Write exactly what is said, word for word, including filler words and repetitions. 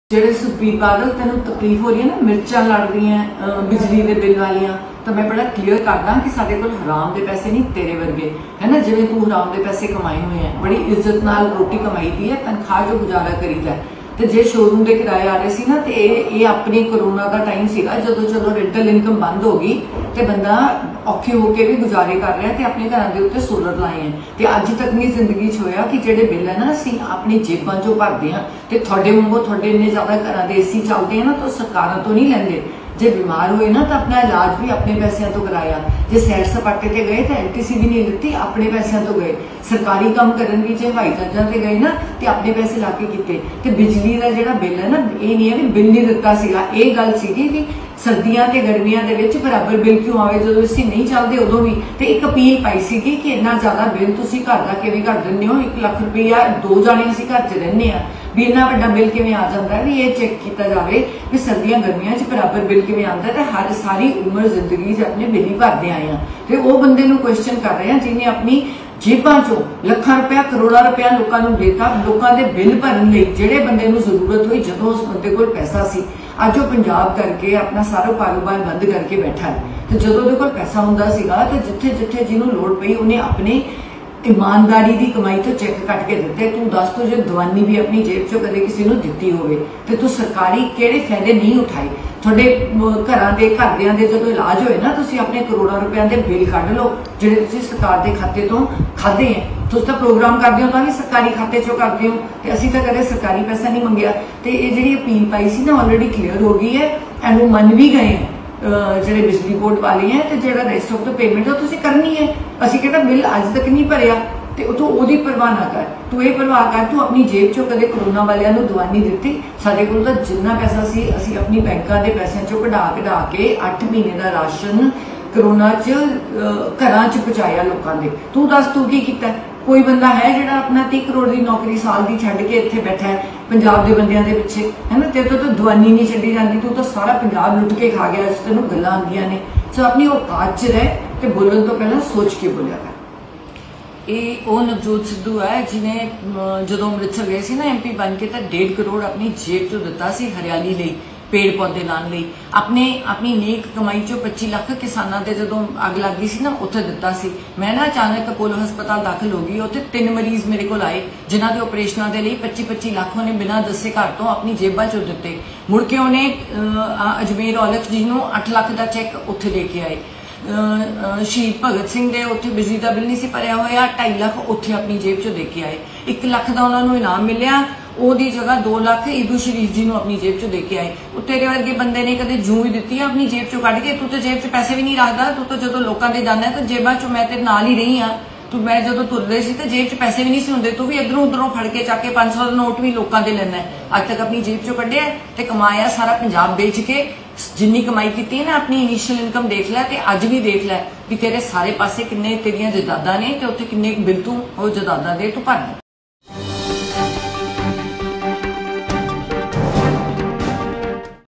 ਜਿਹੜੇ ਸੁਖਬੀਰ ਬਾਦਲ ਤੈਨੂੰ ਤਕਲੀਫ ਹੋ ਰਹੀ ਹੈ ਨਾ, ਮਿਰਚਾਂ ਲੜ ਰਹੀਆਂ ਬਿਜਲੀ ਦੇ ਬਿੱਲ ਵਾਲੀਆਂ, ਤਾਂ ਮੈਂ ਬੜਾ ਕਲੀਅਰ ਕਰਦਾ ਕਿ ਸਾਡੇ ਕੋਲ ਹਰਾਮ ਦੇ ਪੈਸੇ ਨਹੀਂ ਤੇਰੇ ਵਰਗੇ है ना। जिवें तू हराम के पैसे कमाए हुए हैं, बड़ी इज्जत नाल रोटी कमाई दी है, तनख्वाह जो गुजारा करीदा है। तो जे शोरूम के किराए आ रहे सी ना, तो ये अपनी कोरोना का टाइम सीगा जदों चलो रेंटल इनकम बंद हो गई तो बंदा औखे होके भी गुजारे कर रहा है, अपने घर के उत्ते सोलर लाए हैं। तो अज तक नहीं जिंदगी च होया कि जेडे बिल है ना असीं अपनी जेबां चों भरदे हां, ते तुहाडे वांगू तुहाडे इन्ने ज्यादा घरां दे एसी चलदे हैं ना, तो सरकारां तो नहीं लैंदे। जे बीमार हुए ना तो अपना इलाज भी अपने पैसों तो कराया, जे सैर सपाटे ते गए तो एल टी सी भी नहीं लिती, अपने पैसों तो गए। सरकारी काम करन भी जे हवाई जहाजां ते गए ना तो अपने पैसे ला के कीते। ते बिजली का जिहड़ा बिल है ना, ये नहीं है कि बिल नहीं दिता सीगा, ये गल सीगी कि सर्दियां ते गर्मियां दे विच बराबर बिल क्यों आवे, जो असीं नहीं चलते उदों भी। ते एक अपील पाई सीगी कि इन्ना ज्यादा बिल तुसीं घर दा किवें कर दिंदे हो, एक लख रुपया दो जाने असीं घर च रहिंदे आ, भी इन्ना वड्डा बिल किवें आ जांदा है, भी ये चेक किया जाए भी सर्दियां गर्मियां च बराबर बिल किवें आंदा। ते हर सारी उम्र जिंदगी च अपने बिल ही भरदे आए हैं। ते वो बंदे नूं क्वेश्चन कर रहे हैं जिन्हें अपनी जेबां चों लखां रुपया करोड़ां रुपया लोकां नूं देता, लोकां दे बिल भरन लई जिहड़े बंदे नूं जरूरत हुई, जदों उस बंदे कोल पैसा सी, अज वो पंजाब करके अपना सारा कारोबार बंद करके बैठा है। तो जदों उहदे कोल पैसा हुंदा सीगा ते जिथे जिथे जिन्हों लोड़ पई उन्हें अपने ईमानदारी की कमाई तो चैक कट के दिते। तू दस तो जो दवानी भी अपनी जेब चो कदे किसी को दी होवे ते तू सरकारी किहड़े फायदे नहीं उठाए। थोड़े घरां दे घरदियां दे जदों इलाज होए ना, तुसीं अपने करोड़ां रुपया के बिल कढ लो जिहड़े तुसीं सरकार के खाते तो खादे हैं। तुसीं तां प्रोग्राम करदे हो तां भी सरकारी खाते चो करदे हो, ते असीं तां कदे सरकारी पैसा नहीं मंगिया। ते ये जिहड़ी अपील पाई सी ना ऑलरेडी क्लीयर हो गई है, एंड वो मन भी गए हैं ਜਿਹੜੇ बिजली बोर्ड वाले हैं। तो जो रेस्ट ऑफ द पेमेंट तुसीं करनी है, असीं कहता बिल अज तक नहीं भरिया, तो तू ओदी परवाह ना कर, तू ये परवाह कर तू अपनी जेब चो कदे कोरोना वालियां नूं दवानी दित्ती। साडे कोल तां जिन्ना पैसा सी असीं अपनी बैंकां दे पैसों चो कढा कढा के अठ महीने का राशन कोरोना च घरां च पहुंचाया लोकां दे। तू दस तू की कीता? कोई बंदा है जिहड़ा अपना तीह करोड़ की नौकरी साल की छड्ड के इत्थे बैठा है पंजाब के बंदियां दे पिछे, है ना। तेरे तो तो दवानी नहीं छड्डी जाती, तू तो सारा पंजाब लुट के खा गया, तेनों गल्लां आंदियां ने। सो अपनी औकात च रह ते बोलण तो पहला सोच के बोलिया कर। ये वो नवजोत सिद्धू है जिन्हें जदों अमृतसर गए सी ना एम पी बन के, तो डेढ़ करोड़ अपनी जेब चो दिता सी हरियाली लई, पेड़ पौधे लाने लई। अपने अपनी नेक कमाई चो पच्ची लख किसानों के जदों अग लग गई सी ना, उत्थे दिता सी। मैं ना अचानक अपोलो हस्पताल दाखिल हो गई, उत्थे तीन मरीज मेरे को आए जिन्हां दे ऑपरेशनां दे लई पच्ची पच्ची लख उन्हें बिना दसे घर तो अपनी जेबां चो दिते। मुड़ के उन्हें अजमेर औलख जी नूं अठ लख का चैक उत्थे दे के आए। शहीद भगत सिंह दे उत्थे बिजली का बिल नहीं सी भरिया होया, ढाई लख उत्थे अपनी जेब चो दे के आए। एक लख का उन्होंने इनाम मिलिया, ओदी जगह दो लख ईदू शरीफ जी अपनी जेब चो दे के आए। तेरे वर्गे बंदे ने कदे जूं ही दी अपनी जेब चो कढ़ के। तू तो जेब च पैसे भी नहीं रखता, तू तो जो लोगों के जाना तो जेबां चो मैं तेरे नाल ही रही हाँ। तू मैं जो तुर रहे सी तो जेब च पैसे भी नहीं सी हुंदे, तू भी इधरों उधरों फड़ के चक के पांच सौ का नोट भी लोगों के लेना है। अज तक अपनी जेब चो कढ़िया ते कमाया सारा पंजाब बेच के, जिन्नी कमाई की है ना अपनी इनिशियल इनकम देख लै, ते अज भी देख लै भी तेरे सारे पासे किन्ने तेरियां जदादां ने, ते उत्थे किन्ने बिल तू वो जदादां दे तू भरना।